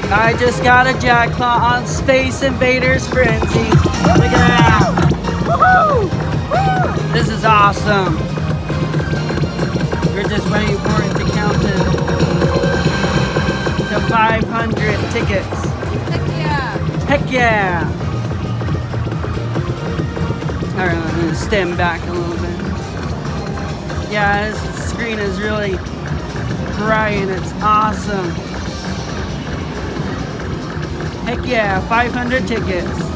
I just got a jackpot on Space Invaders Frenzy. Look at that. Woohoo! This is awesome. We're just waiting for it to count to 500 tickets. Heck yeah. Heck yeah. Alright, I'm going to stand back a little bit. Yeah, this screen is really bright and it's awesome. Heck yeah, 500 tickets.